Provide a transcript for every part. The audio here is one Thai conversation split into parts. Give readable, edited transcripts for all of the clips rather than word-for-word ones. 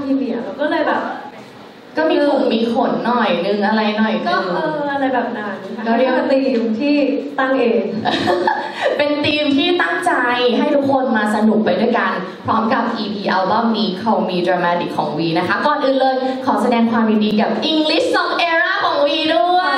พรีเมียร์เราก็เลยแบบก็มีผมมีขนหน่อยนึงอะไรหน่อยนึงก็อะไรแบบนั้นก็เรียกว่าธีมที่ตั้งเองเป็นธีมที่ตั้งใจให้ทุกคนมาสนุกไปด้วยกันพร้อมกับ EP อัลบั้มนี้ Call Me Dramatic ของวีนะคะก่อนอื่นเลยขอแสดงความยินดีกับ English Song Era ของวีด้วย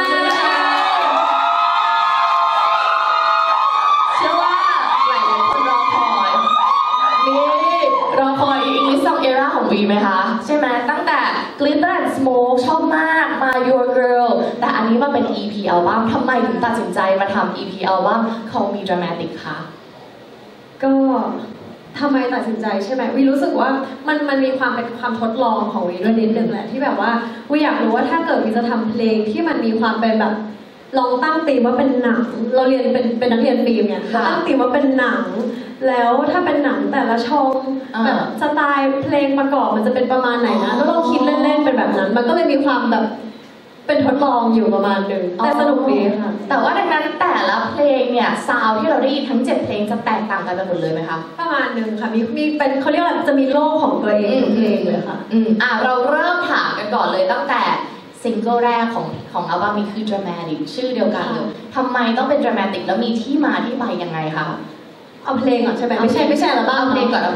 เชื่อว่าหลายคนรอคอยนี่รอคอย English Song Era ของวีไหมคะใช่ไหมตั้งแต่ Glitter and Smoke ชอบมากมา Your Girl แต่อันนี้มาเป็น EP อัลบั้มทำไมถึงตัดสินใจมาทำ EP อัลบั้ม Call Me Dramatic คะก็ทำไมตัดสินใจใช่ไหมวีรู้สึกว่ามันมีความเป็นความทดลองของวีด้วยนิดนึงแหละที่แบบว่าวีอยากรู้ว่าถ้าเกิดวีจะทำเพลงที่มันมีความเป็นแบบลองตั้งธีมว่าเป็นหนังเราเรียนเป็นนักเรียนฟิล์มเนี่ยตั้งธีมว่าเป็นหนังแล้วถ้าเป็นหนังแต่ละช่องแบบสไตล์เพลงประกอบมันจะเป็นประมาณไหนนะก็ต้องคิดเล่นๆเป็นแบบนั้นมันก็เลยมีความแบบเป็นทดลองอยู่ประมาณนึงแต่สนุกดีค่ะแต่ว่าดังนั้นแต่ละเพลงเนี่ยซาวที่เราได้ยินทั้ง7เพลงจะแตกต่างกันไปหมดเลยไหมคะประมาณนึงค่ะมีเป็นเขาเรียกว่าจะมีโลกของตัวเองทุกเพลงเลยค่ะเราเริ่มถามกันก่อนเลยตั้งแต่ซิงเกิลแรกของอัลบั้มนี้คือ Dramatic ชื่อเดียวกันเลยทำไมต้องเป็น Dramatic แล้วมีที่มาที่ไปยังไงคะเอาเพลงก่อนใช่ไหมไม่ใช่อัลบั้มเอาเพลงก่อน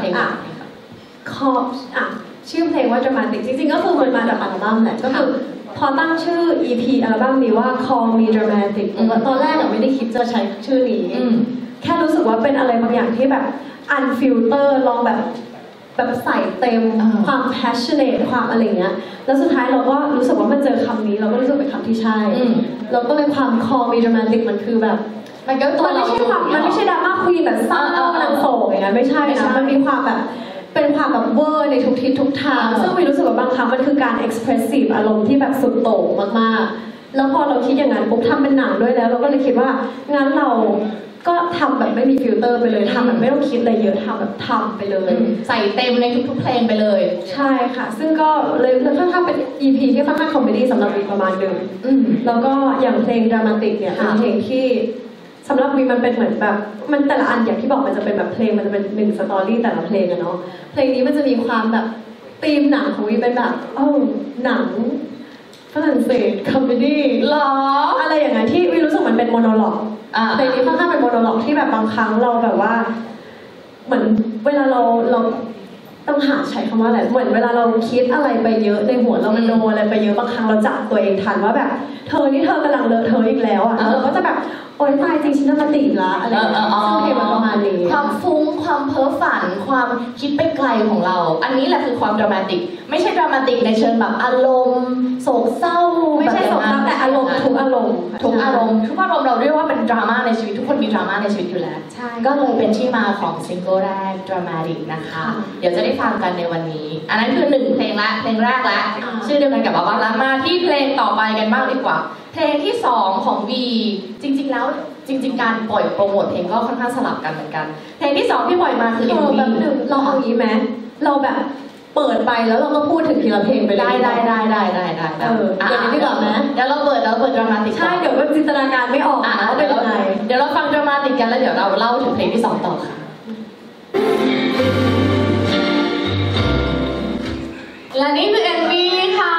ชื่อเพลงว่า Dramatic จริงๆก็คือมันมาจากอัลบั้มแหละก็คือพอตั้งชื่อ EP อัลบั้มนี้ว่า Call Me Dramatic ตอนแรกไม่ได้คิดจะใช้ชื่อนี้แค่รู้สึกว่าเป็นอะไรบางอย่างที่แบบ unfilter ลองแบบใส่เต็มความ passionate ความอะไรเงี้ยแล้วสุดท้ายเราก็รู้สึกว่ามันเจอคำนี้เราก็รู้สึกเป็นคำที่ใช่เราก็เลยความ Call Me Dramatic มันคือแบบมันไม่ใช่ความมันไม่ใช่ดราม่าควีนแบบเศร้ากำลังโศกอย่างเงี้ยไม่ใช่นะมันมีความแบบเป็นความแบบเวอร์ในทุกทิศทุกทางซึ่งวีรู้สึกว่าบางครั้งมันคือการ expressive อารมณ์ที่แบบสุดโต่งมากๆแล้วพอเราคิดอย่างนั้นปุ๊บทำเป็นหนังด้วยแล้วเราก็เลยคิดว่างั้นเราก็ทำแบบไม่มีฟิลเตอร์ไปเลยทำแบบไม่ต้องคิดอะไรเยอะทำแบบทำไปเลยใส่เต็มในทุกๆเพลงไปเลยใช่ค่ะซึ่งก็เลยค่อนข้างเป็น EP ที่ค่อนข้างคอมเมดี้สำหรับวีประมาณนึงแล้วก็อย่างเพลง Dramatic เนี่ยเป็นเพลงที่สำหรับวีมันเป็นเหมือนแบบมันแต่ละอันอย่างที่บอกมันจะเป็นแบบเพลงมันจะเป็น1สตอรี่แต่ละเพลงอะเนาะเพลงนี้มันจะมีความแบบธีมหนังของวีเป็นแบบหนังฝรั่งเศสคอมเมดี้หรออะไรอย่างเงี้ยที่วีรู้สึกมันเป็นโมโนโลกเพลงนี้ค่อนข้างเป็นโมโนโลกที่แบบบางครั้งเราแบบว่าเหมือนเวลาเราต้องหาใช้คำว่าอะไรเหมือนเวลาเราคิดอะไรไปเยอะในหัวเรามันโนอะไรไปเยอะบางครั้งเราจับตัวเองทันว่าแบบเธอกำลังเลอะเทอะอีกแล้วอ่ะเราก็จะแบบโอ๊ยตายจริงฉันจะมาติดละอะไรอย่างเงี้ยซึ่งเพลงมันประมาณนี้ความฟุ้งความเพ้อฝันความคิดไปไกลของเราอันนี้แหละคือความดรามาติกไม่ใช่ดรามาติกในเชิงแบบอารมณ์โศกเศร้าไม่ใช่โศกเศร้าแต่อารมณ์ทุกอารมณ์เราเรียกว่าเป็นดราม่าในชีวิตทุกคนมีดราม่าในชีวิตอยู่แล้วใช่ก็เลยเป็นที่มาของซิงเกิลแรก Dramatic นะคะเดี๋ยวจะได้ฟังกันในวันนี้อันนั้นคือ1เพลงละเพลงแรกละชื่อเดียวกันกับอัลบั้มละมาที่เพลงต่อไปกันบ้างดีกว่าเพลงที่2ของ V จริงๆแล้วการปล่อยโปรโมทเพลงก็ค่อนข้างสลับกันเหมือนกันเพลงที่2ที่ปล่อยมาคือ MV แบบนึงเราเอางี้ไหมเราแบบเปิดไปแล้วเราก็พูดถึงทีละเพลงไปได้อย่างนี้ดีกว่าไหมเดี๋ยวเราเปิดดรามาติกใช่เดี๋ยวก็จินตนาการไม่ออกว่าเป็นยังไงเดี๋ยวเราฟังดรามาติกกันแล้วเดี๋ยวเราเล่าถึงเพลงที่2ต่อค่ะและนี่คือ MV ค่ะ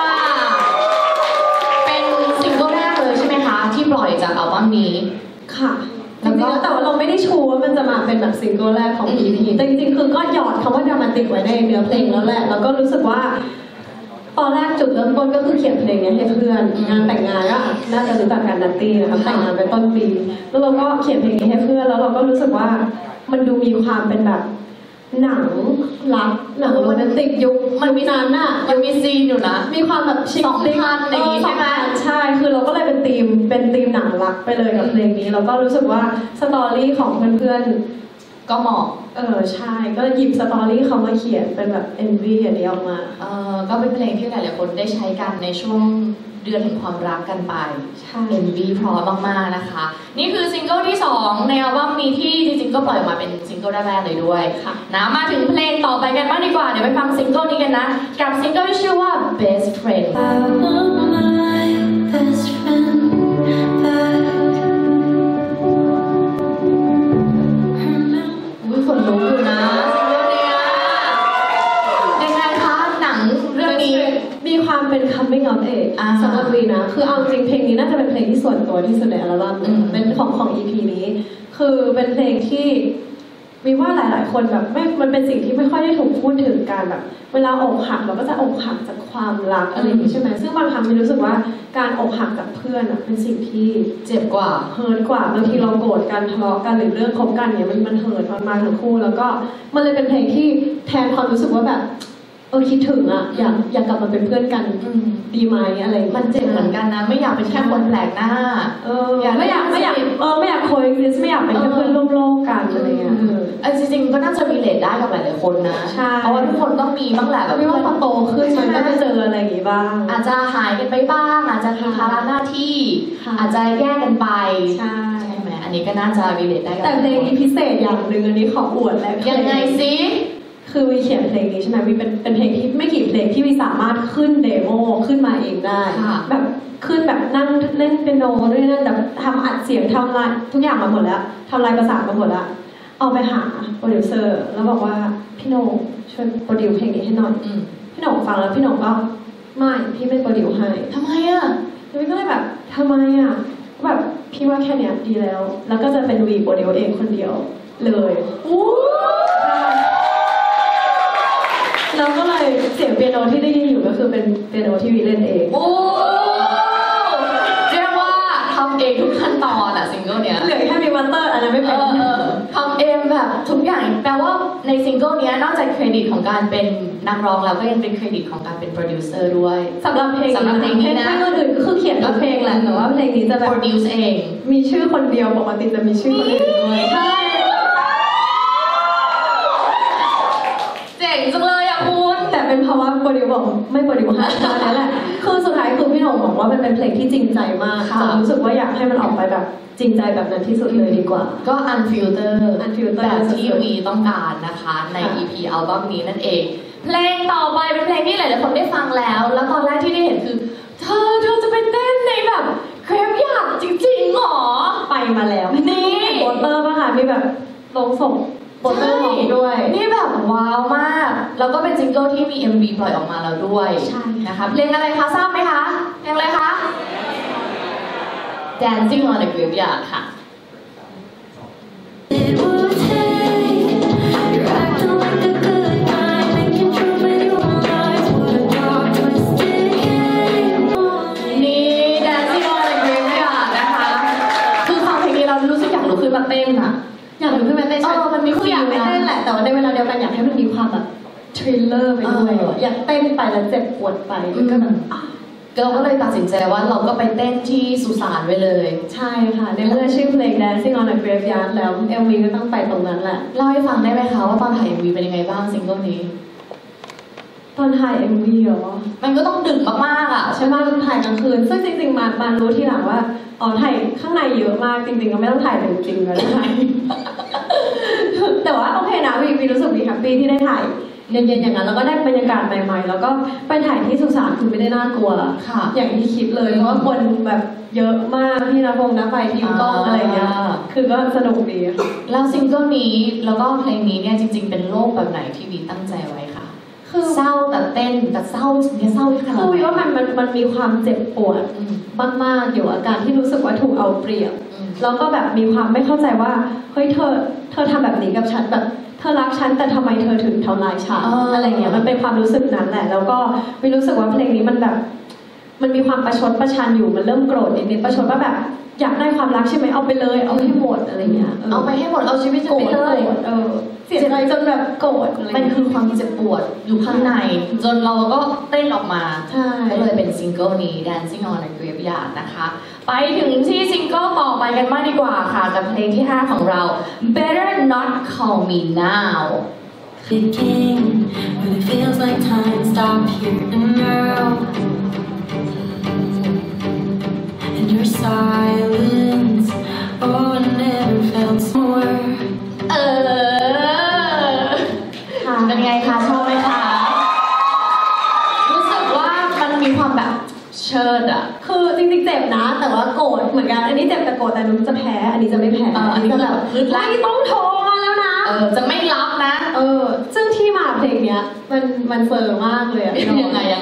เป็นซิงเกิลแรกเลยใช่ไหมคะที่ปล่อยจากอัลบั้มนี้ค่ะแล้วก็แต่ว่าเราไม่ได้ชูว่ามันจะมาเป็นแบบซิงเกิลแรกของ EP แต่จริงๆคือก็หยอดคำว่าดรามาติกไว้ในเนื้อเพลงแล้วแหละแล้วก็รู้สึกว่าตอนแรกจุดเริ่มต้นก็คือเขียนเพลงนี้ให้เพื่อนงานแต่งงานก็น่าจะรู้จักกันนัตตี้นะคะแต่งงานไปต้นปีแล้วเราก็เขียนเพลงนี้ให้เพื่อนแล้วเราก็รู้สึกว่ามันดูมีความเป็นแบบหนังรักหนังโรแมนติกยุคมันมีนานน่ะยังมีซีนอยู่นะมีความแบบชิคลิกใช่ไหมใช่คือเราก็เลยเป็นธีมหนังรักไปเลยกับเพลงนี้แล้วก็รู้สึกว่าสตอรี่ของเพื่อนๆก็เหมาะใช่ก็หยิบสตอรี่เขามาเขียนเป็นแบบ MV อย่างนี้ออกมาก็เป็นเพลงที่หลายๆคนได้ใช้กันในช่วงเดือนแห่งความรักกันไป MV เพราะมากๆนะคะนี่คือซิงเกิลที่2ในอัลบั้มนี้ที่จริงๆก็ปล่อยออกมาเป็นซิงเกิลแรกๆเลยด้วยค่ะนะมาถึงเพลงต่อไปกันบ้างดีกว่าเดี๋ยวไปฟังซิงเกิลนี้กันนะกับซิงเกิลที่ชื่อว่า Best Friendคนรู้อยู่นะซิงเกิลเนี้ยยังไงคะหนัความเป็น coming of age สำหรับวีนะคือเอาจริงเพลงนี้น่าจะเป็นเพลงที่ส่วนตัวที่สุดในอัลบั้มเป็นของ EP นี้คือเป็นเพลงที่มีว่าหลายๆคนแบบมันเป็นสิ่งที่ไม่ค่อยได้ถูกพูดถึงกันแบบเวลาอกหักเราก็จะอกหักจากความรักอะไรอย่างนี้ใช่ไหมซึ่งบางครั้งมีรู้สึกว่าการอกหักกับเพื่อนเป็นสิ่งที่เจ็บกว่าเฮิร์ตกว่าบางทีเราโกรธกันทะเลาะกันหรือเรื่องคบกันเนี่ยมันเฮิร์ตมากๆทั้งคู่แล้วก็มันเลยเป็นเพลงที่แทนความรู้สึกว่าแบบคิดถึงอะอยากกลับมาเป็นเพื่อนกันดีไหมอะไรมันเจ็บเหมือนกันนะไม่อยากเป็นแค่คนแปลกหน้าไม่อยากโคเอ็กซิสไม่อยากเป็นแค่เพื่อนร่วมโลกกันอะไรเงี้ยจริงๆก็น่าจะมีเลทได้กับหลายๆคนนะเพราะว่าทุกคนต้องมีบ้างแหละแบบไม่ว่าพอโตขึ้นมันก็จะเจออะไรอย่างงี้บ้างอาจจะหายกันไปบ้างอาจจะมีภาระหน้าที่อาจจะแยกกันไปใช่ไหมอันนี้ก็น่าจะมีเลทได้กับแต่เพลงนี้พิเศษอย่างหนึ่งอันนี้ขออวดแล้วยังไงซิคือวีเขียนเพลงนี้ใช่ไหมวีเป็นเพลงที่ไม่กี่เพลงที่วีสามารถขึ้นเดโมขึ้นมาเองได้แบบขึ้นแบบนั่งเล่นเปียโนด้วยนั่นแบบทำอัดเสียงทำลายทุกอย่างมาหมดแล้วทำลายประสาทมาหมดแล้วเอาไปหาโปรดิวเซอร์แล้วบอกว่าพี่โหน่งช่วยโปรดิวเพลงนี้ให้หน่อยพี่โหน่งฟังแล้วพี่โหน่งก็ไม่พี่ไม่โปรดิวให้ทำไมอ่ะวีก็เลยแบบทำไมอ่ะแบบพี่ว่าแค่เนี้ยดีแล้วก็จะเป็นวีโปรดิวเองคนเดียวเลยแล้วก็เลยเสียงเปียโนที่ได้ยินอยู่ก็คือเป็นเปียโนที่วีเล่นเองโอ้เรียกว่าทำเองทุกขั้นตอนอะซิงเกิลเนี้ยเหลือแค่มีมัตเตอร์อันนั้นไม่เป็นทำเองแบบทุกอย่างแปลว่าในซิงเกิลนี้นอกจากเครดิตของการเป็นนักร้องแล้วก็ยังเป็นเครดิตของการเป็นโปรดิวเซอร์ด้วยสำหรับเพลงนี้นะเพลงอื่นก็คือเขียนกับเพลงแหละแต่ว่าเพลงนี้จะแบบโปรดิวซ์เองมีชื่อคนเดียวปกติจะมีชื่อคนอื่นด้วยใช่เจ๋งจังเลยอ่ะคุณแต่เป็นเพราะว่าโปรดิวบอกไม่โปรดิวให้นั่นแหละคือสุดท้ายคือพี่หน่งบอกว่ามันเป็นเพลงที่จริงใจมากจนรู้สึกว่าอยากให้มันออกไปแบบจริงใจแบบนั้นที่สุดเลยดีกว่าก็อันฟิลเตอร์แบบที่วีต้องการนะคะใน EP อัลบั้มนี้นั่นเองเพลงต่อไปเป็นเพลงที่หลายๆคนได้ฟังแล้วแล้วตอนแรกที่ได้เห็นคือเธอจะไปเต้นในแบบเครปอยากจริงๆหรอไปมาแล้วนี่โปสเตอร์ป่ะคะมีแบบลงส่งโปสเตอร์ของด้วยนี่แบบว้าวมากแล้วก็เป็นซิงเกิลที่มี MV ปล่อยออกมาแล้วด้วยใช่นะคะเพลงอะไรคะทราบไหมคะเพลงอะไรคะ Dancing on a Graveyard ค่ะ เต้นอะอยากรู้ขึ้นมาเต้นมันมีคืออยากไปเต้นแหละแต่ว่าในเวลาเดียวกันอยากให้มันมีความแบบทริลเลอร์ไปด้วยอยากเต้นไปแล้วเจ็บปวดไปก็แบบเราก็เลยตัดสินใจว่าเราก็ไปเต้นที่สุสานไปเลยใช่ค่ะในเมื่อชื่อเพลง Dancing on a Graveyard แล้ว MV ก็ต้องไปตรงนั้นแหละเล่าให้ฟังได้ไหมคะว่าตอนถ่าย MV เป็นยังไงบ้างซิงเกิลนี้ตอนถ่าย MV เหรอมันก็ต้องดึกมากๆอ่ะใช่ไหมถ่ายกลางคืนซึ่งจริงๆมารู้ทีหลังว่าถ่ายข้างในเยอะมากจริงๆก็ไม่ต้องถ่ายจริงๆก็ได้แต่ว่าโอเคนะวีรู้สึกดีแฮปปี้ที่ได้ถ่ายเย็นๆอย่างนั้นแล้วก็ได้บรรยากาศใหม่ๆแล้วก็ไปถ่ายที่สุสานคือไม่ได้น่ากลัวอย่างที่คิดเลยเพราะว่าคนแบบเยอะมากที่นะพงนะไฟทีมกล้องอะไรเงี้ยคือก็สนุกดีแล้วซิงเกิลนี้แล้วก็เพลงนี้เนี่ยจริงๆเป็นโลกแบบไหนที่วีตั้งใจไว้คะคือเศร้าแต่เต้นแต่เศร้าเนี่ยเศร้าขนาดไหนคือว่ามันมีความเจ็บปวดมากๆอยู่อาการที่รู้สึกว่าถูกเอาเปรียบแล้วก็แบบมีความไม่เข้าใจว่าเฮ้ยเธอทำแบบนี้กับฉันแบบเธอรักฉันแต่ทำไมเธอถึงทำลายฉันอะไรเงี้ยมันเป็นความรู้สึกนั้นแหละแล้วก็วิรู้สึกว่าเพลงนี้มันแบบมันมีความประชดประชันอยู่มันเริ่มโกรธนิดๆประชดว่าแบบอยากได้ความรักใช่ไหมเอาไปเลยเอาให้หมดอะไรเงี้ยเอาไปให้หมดเอาชีวิตจะไปเลยเสียใจจนแบบโกรธมันคือความเจ็บปวดอยู่ข้างในจนเราก็เต้นออกมาก็เลยเป็นซิงเกิลนี้ Dancing on a Graveyard นะคะไปถึงที่ซิงเกิลต่อไปกันมากดีกว่าค่ะกับเพลงที่ 5 ของเรา Better Not Call Me Now Begin when it feels like time stopped here and now and your silence oh I never felt more เป็นไงคะชอบไหมคะรู้สึกว่ามันมีความแบบเชิดอะคือจริงๆเจ็บนะแต่ว่าโกรธเหมือนกันอันนี้เจ็บแต่โกรธแต่นุ้จะแพ้อันนี้จะไม่แพ้อันนี้จะแบบไม่ต้องโทรมาแล้วนะจะไม่รับนะซึ่งที่มาเพลงเนี้ยมันเฟอร์มากเลยอะยังไงค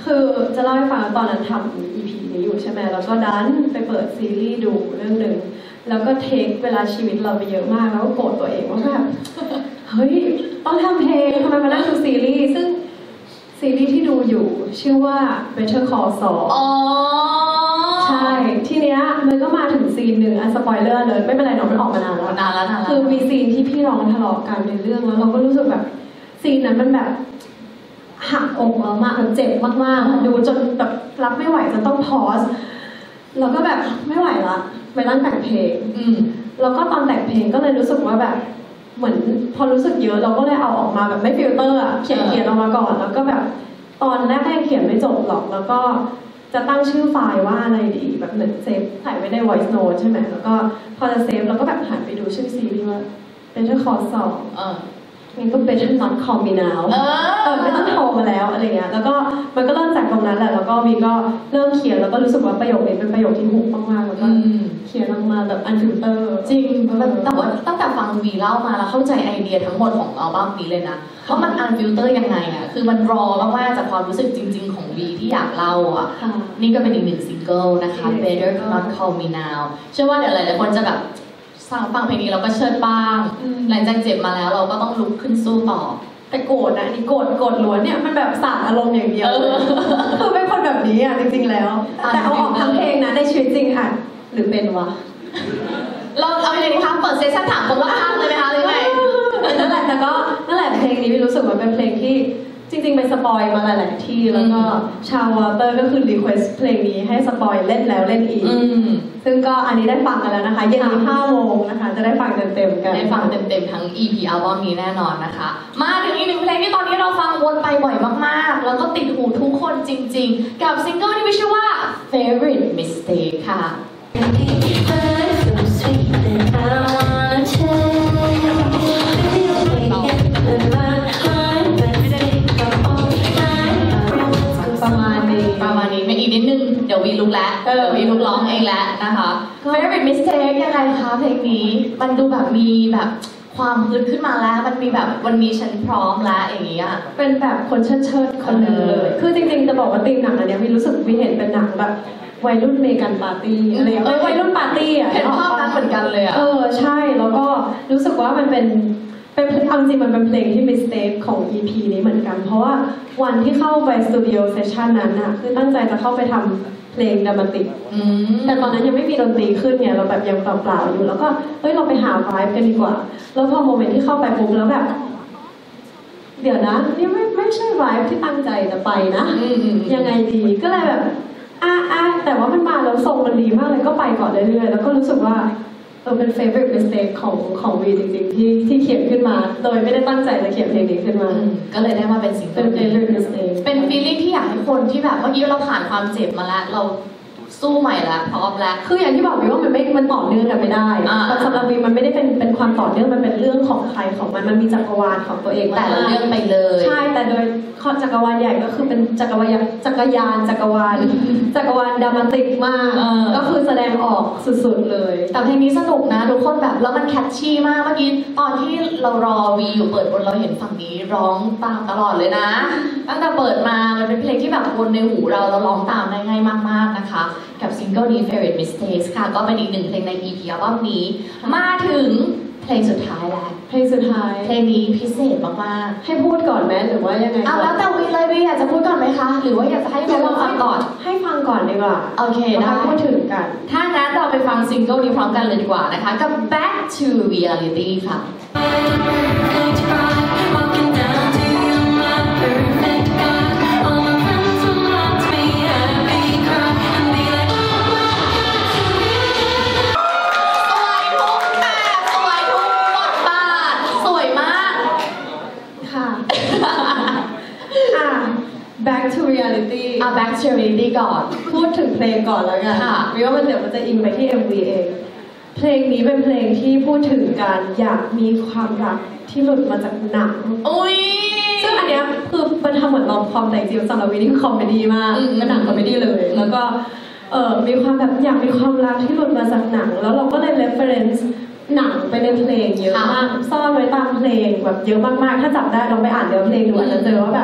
คือจะเล่าให้ฟังตอนนั้นทำ EP นี้อยู่ใช่ไหมแล้วก็ดันไปเปิดซีรีส์ดูเรื่องหนึ่งแล้วก็เทคเวลาชีวิตเราไปเยอะมากแล้วก็โกรธตัวเองว่าแบบเฮ้ยต้องทำเพลงทำไมมานั่งดูซีรีส์ซึ่งซีรีส์ที่ดูอยู่ชื่อว่า Better Call Saul อ๋อใช่ทีเนี้ยมันก็มาถึงซีนหนึ่งสปอยเลอร์เลยไม่เป็นไรน้องมันออกมานานแล้วคือมีซีนที่พี่น้องทะเลาะกันในเรื่องแล้วเราก็รู้สึกแบบซีนนั้นมันแบบหักอกเรามากแบบเจ็บมากๆดูจนแบบรับไม่ไหวจนต้องพอสแล้วก็แบบไม่ไหวละไปนั่งแต่งเพลงแล้วก็ตอนแต่งเพลงก็เลยรู้สึกว่าแบบเหมือนพอรู้สึกเยอะเราก็เลยเอาออกมาแบบไม่ฟิลเตอร์เขียนออกมาก่อนแล้วก็แบบตอนแรกเขียนไม่จบหรอกแล้วก็จะตั้งชื่อไฟล์ว่าอะไรดีแบบเหมือนเซฟใส่ไว้ใน voice note ใช่ไหมแล้วก็พอจะเซฟแล้วก็แบบหันไปดูชื่อซีรีส์ว่า Better Call Saul งั้นก็ Better Not Call Me Now ไม่ต้องโทรมาแล้วอะไรเงี้ยแล้วก็มันก็เริ่มจากตรงนั้นแหละแล้วก็มีก็เริ่มเขียนแล้วก็รู้สึกว่าประโยคนี้เป็นประโยคที่ฮุกมากๆแล้วก็เขียนออกมาแบบอันฟิลเตอร์จริงแต่ว่าตั้งแต่ฟังวีเล่ามาแล้วเข้าใจไอเดียทั้งหมดของอัลบั้มนี้เลยนะว่ามันอันฟิลเตอร์ยังไงอะคือมันรอมากๆจากความรู้สึกจริงๆของวีที่อยากเล่าอะนี่ก็เป็นอีกหนึ่งซิงเกิลนะคะ Better Not Call Me Now เชื่อว่าเดี๋ยวหลายๆคนจะแบบฟังเพลงนี้เราก็เชิดบ้างหลังจากเจ็บมาแล้วเราก็ต้องลุกขึ้นสู้ต่อแต่โกรธนะนี่โกรธล้วนเนี่ยมันแบบสาดอารมณ์อย่างเดียวคือเป็นคนแบบนี้อ่ะจริงๆแล้วแต่เอาออกทั้งเพลงนะในชีวิตจริงอ่ะหรือเป็นวะเราเอาอย่างนี้คะเปิดเซสชั่นถามคนรอบข้างเลยไหมคะหรือไงนั่นแหละแต่ก็นั่นแหละเพลงนี้พี่รู้สึกว่าเป็นเพลงที่จริงๆเป็นสปอยมาหลายๆที่แล้วก็ชาววอเตอร์ก็คือรีเควสเพลงนี้ให้สปอยเล่นแล้วเล่นอีกซึ่งก็อันนี้ได้ฟังกันแล้วนะคะเย็นนี้5 โมงนะคะจะได้ฟังเต็มๆกันได้ฟังเต็มๆทั้ง EP อัลบั้มนี้แน่นอนนะคะมาถึงอีกหนึ่งเพลงที่ตอนนี้เราฟังวนไปบ่อยมากๆแล้วก็ติดหูทุกคนจริงๆกับซิงเกิลที่มีชื่อว่า Favorite Mistake ค่ะประมาณนี้ไม่อีกนิดนึงเดี๋ยววีลุกแล้ววีลุกร้องเองแล้วนะคะ Favorite Mistake ยังไงคะเพลงนี้มันดูแบบมีแบบความฮึดขึ้นมาแล้วมันมีแบบวันนี้ฉันพร้อมแล้วอย่างนี้อ่ะเป็นแบบคนเชิดคนหนึ่งเลยคือจริงๆจะบอกว่าธีมหนังอันนี้วีรู้สึกวีเห็นเป็นหนังแบบวัยรุ่นเมกันปาร์ตี้อะไรวัยรุ่นปาร์ตี้อ่ะเห็นภาพนั้นเหมือนกันเลยอ่ะใช่แล้วก็รู้สึกว่ามันเป็นเอาจริงมันเป็นเพลงที่ mistake ของ EP นี้เหมือนกันเพราะว่าวันที่เข้าไปสตูดิโอเซสชันนั้นน่ะคือตั้งใจจะเข้าไปทำเพลงดรามาติกแต่ตอนนั้นยังไม่มีดนตรีขึ้นเนี่ยเราแบบยังเปล่าๆอยู่แล้วก็เราไปหาไวบ์กันดีกว่าแล้วพอโมเมนต์ที่เข้าไปปุ๊บแล้วแบบเดี๋ยวนะนี่ไม่ใช่ไวบ์ที่ตั้งใจจะไปนะยังไงดีก็เลยแบบแต่ว่ามันมาแล้วทรงมันดีมากเลยก็ไปก่อนเรื่อยๆแล้วก็รู้สึกว่าเป็น favorite mistake ของวีจริงๆที่เขียนขึ้นมาโดยไม่ได้ตั้งใจจะเขียนเพลงนี้ขึ้นมาก็เลยได้มาเป็นสิ่งเป็น favorite mistake เป็น feeling ที่อยากให้คนที่แบบเมื่อกี้เราผ่านความเจ็บมาแล้วเราสู้ใหม่แล้วพร้อมแล้วคืออย่างที่บอกวีว่ามันต่อเนื่องกันไม่ได้สำหรับวีมันไม่ได้เป็นความต่อเนื่องมันเป็นเรื่องของใครของมันมีจักรวาลของตัวเองแต่ละเรื่องไปเลยใช่แต่โดยจักรวาลใหญ่ก็คือเป็นจักรวาลจักรวาลดรามาติกมากก็คือแสดงออกสุดๆเลยแต่เพลงนี้สนุกนะทุกคนแบบแล้วมันแคชชี่มากเมื่อกี้ตอนที่เรารอวีอยู่เปิดบนเราเห็นฝั่งนี้ร้องตามตลอดเลยนะตั้งแต่เปิดมามันเป็นเพลงที่แบบวนในหูเราร้องตามได้ง่ายมากๆนะคะกับซิงเกิลนี้ Favorite Mistakes ค่ะก็เป็นอีกหนึ่งเพลงใน EP อัลบั้มนี้มาถึงเพลงสุดท้ายแล้วเพลงสุดท้ายเพลงนี้พิเศษมากๆให้พูดก่อนไหมหรือว่ายังไงแล้วแต่วีเลยวีอยากจะพูดก่อนไหมคะหรือว่าอยากจะให้เราฟังก่อนให้ฟังก่อนดีกว่าโอเคได้พูดถึงกันถ้างั้นเราไปฟังซิงเกิลนี้พร้อมกันเลยดีกว่านะคะกับ Back to Reality ค่ะ Back to Reality Back to Reality ก่อนพูดถึงเพลงก่อนแล้วกันวิว่าเดี๋ยวมันจะอิงไปที่ MV เองเพลงนี้เป็นเพลงที่พูดถึงการอยากมีความรักที่หลุดมาจากหนังซึ่งอันเนี้ยคือมันทำเหมือนลอมคอมแต่จริงๆสำหรับวินี่คือคอมเมดี้มากเป็นหนังคอมเมดี้เลยแล้วก็มีความแบบอยากมีความรักที่หลุดมาจากหนังแล้วเราก็เลย reference หนังไปในเพลงเยอะมากซ่อนไว้ตามเพลงแบบเยอะมากๆถ้าจับได้ลองไปอ่านเนื้อเพลงดูอาจจะเจอว่าแบบ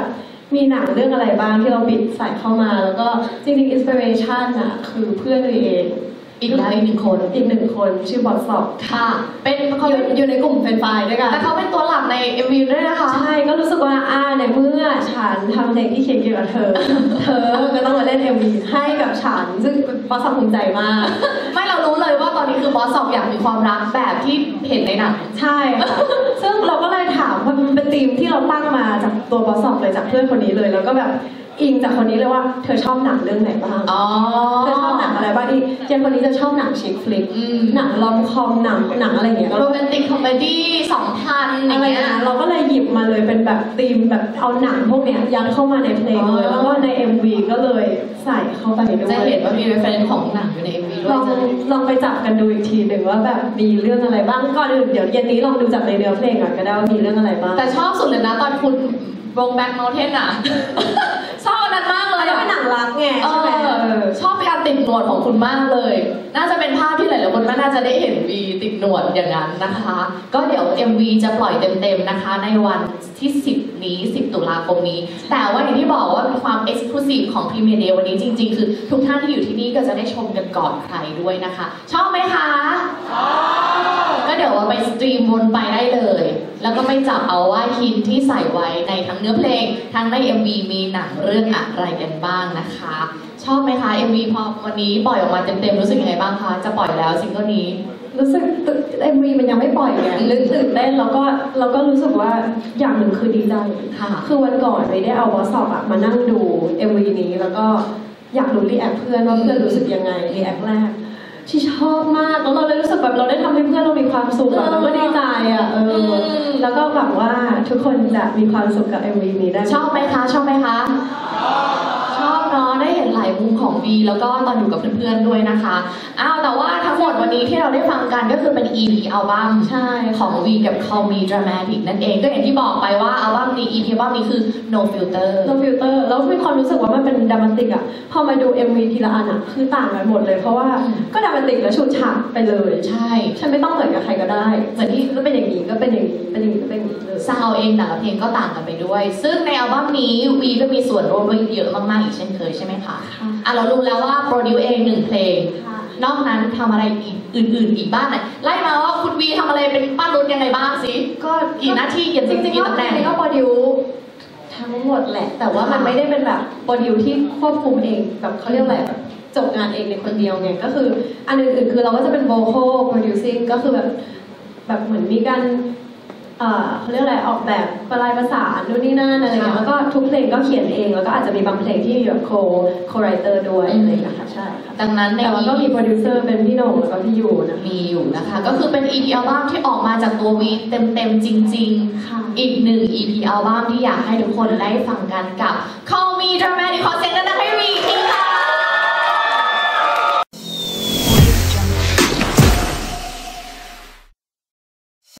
มีหนังเรื่องอะไรบ้างที่เราบิดใส่เข้ามาแล้วก็จริงๆอินสปิเรชันอ่ะคือเพื่อนตัวเองอีกแล้วอีกหนึ่งคนชื่อบอสซอกค่ะเป็นเขาอยู่ในกลุ่มเฟรนด์ไฟล์ด้วยกันแต่เขาเป็นตัวหลักใน MV ด้วยนะคะใช่ก็รู้สึกว่าในเมื่อฉันทำเพลงที่เขียนเกี่ยวกับเธอก็ต้องมาเล่น MV ให้กับฉันซึ่งบอสซอกภูมิใจมากไม่เรารู้เลยว่าตอนนี้คือบอสซอกอยากมีความรักแบบที่เห็นในหนังใช่ค่ะซึ่งเราก็เลยถามว่ามันเป็นธีมที่เราตั้งมาจากตัวบอสซอกเลยจากเพื่อนคนนี้เลยแล้วก็แบบอิงจากคนนี้เลยว่าเธอชอบหนังเรื่องไหนบ้างเธอชอบหนังอะไรบ้างอีเจนคนนี้จะชอบหนังชิคฟลิกหนังลอมคอมหนังอะไรอย่างเงี้ยโรแมนติกคอมเมดี้2000อะไรเงี้ยเราก็เลยหยิบมาเลยเป็นแบบธีมแบบเอาหนังพวกเนี้ยยัดเข้ามาในเพลงเลยแล้วก็ใน MV ก็เลยใส่เข้าไปด้วยจะเห็นว่ามี reference ของหนังอยู่ใน MV ด้วยลองไปจับกันดูอีกทีหนึ่งว่าแบบมีเรื่องอะไรบ้างก่อนอื่นเดี๋ยวเย็นนี้ลองดูจากในเนื้อเพลงก่อนก็ได้ว่ามีเรื่องอะไรบ้างแต่ชอบสุดเลยนะตอนคุณวงแบ็คเมลเทนอ่ะชอบนั้นมากเลยเป็นหนังรักไงใช่ไหมชอบการติดหนวดของคุณมากเลยน่าจะเป็นภาพที่หลายๆคนน่าจะได้เห็นวีติดหนวดอย่างนั้นนะคะก็เดี๋ยว MV จะปล่อยเต็มๆนะคะในวันที่10นี้10ตุลาคมนี้แต่ว่าอย่างที่บอกว่าเป็นความ Exclusive ของ Premier Day วันนี้จริงๆคือทุกท่านที่อยู่ที่นี่ก็จะได้ชมกันก่อนใครด้วยนะคะชอบไหมคะก็เดี๋ยวว่าไปสตรีมวนไปได้เลยแล้วก็ไปจับเอาว่าฮินที่ใส่ไว้ในทั้งเนื้อเพลงทั้งใน MV มีหนังเรื่องอะไรกันบ้างนะคะชอบไหมคะ MV พอวันนี้ปล่อยออกมาเต็มๆรู้สึกยังไงบ้างคะจะปล่อยแล้วซิงเกิลนี้รู้สึก MV มันยังไม่ปล่อยไงตื่นเต้นแล้วก็รู้สึกว่าอย่างหนึ่งคือดีใจคือวันก่อนไปได้เอาบอสซอกมานั่งดู MV นี้แล้วก็อยากรู้รีแอคเพื่อนว่าเพื่อนรู้สึกยังไงรีแอคแรกที่ชอบมากแล้วเราเลยรู้สึกแบบเราได้ทำให้เพื่อนเรามีความสุขแล้วก็ดีใจแล้วก็หวังว่าทุกคนจะมีความสุขกับ MV นี้ได้ชอบไหมคะชอบเนาะได้เห็นหลายมุมของวีแล้วก็ตอนอยู่กับเพื่อนๆด้วยนะคะแต่ว่าทั้งหมดวันนี้ที่เราได้ฟังกันก็คือเป็น EP อัลบั้มของวีกับ Call Me Dramatic นั่นเองก็อย่างที่บอกไปว่าอัลบั้มนี้ EP อัลบั้มนี้คือ No Filter แล้วมีความรู้สึกว่ามันเป็นดรามาติกอ่ะพอมาดู MV ทีละอันอ่ะคือต่างกันหมดเลยเพราะว่าก็ดรามาติกแล้วฉูดฉาดไปเลยใช่ฉันไม่ต้องเหมือนกับใครก็ได้เหมือนที่ก็เป็นอย่างนี้ก็เป็นอย่างนี้เป็นอย่างนี้ก็เป็นอย่างนี้ซาวเองแต่ละเพลงก็ต่างกันไปด้วยซึ่งในอัลบั้มนี้วีก็มีส่วนร่วมเยอะมากๆอีกเช่นเคยใช่ไหมคะเรารู้แล้วว่าโปรดิวเอง1เพลงนอกนั้นทำอะไรอีกอื่นๆอีกบ้างไหนไล่มาว่าคุณวีทำอะไรเป็นป้ารุ่นยังไงบ้างสิก็กี่หน้าที่จริงๆตำแหน่งก็โปรดิวทั้งหมดแหละแต่ว่ามันไม่ได้เป็นแบบโปรดิวที่ควบคุมเองแบบเขาเรียกอะไรแบบจบงานเองในคนเดียวไงก็คืออันอื่นๆคือเราก็จะเป็น vocal producing ก็คือแบบเหมือนมีการเขาเรียกอะไรออกแบบปลายภาษานู่นนี่นั่นอะไรอย่างเงี้ยแล้วก็ทุกเพลงก็เขียนเองแล้วก็อาจจะมีบางเพลงที่อยู่กับโคไรเตอร์ด้วยอะไรอย่างเงี้ยค่ะใช่ค่ะดังนั้นแต่ว่าก็มีโปรดิวเซอร์เป็นพี่โหน่งแล้วก็พี่ยูนะมีอยู่นะคะก็คือเป็น EP อัลบั้มที่ออกมาจากตัววีเต็มๆจริงๆอีกหนึ่ง EP อัลบั้มที่อยากให้ทุกคนได้ฟังกันกับ Call Me Dramatic ขอเสียงดังๆให้วี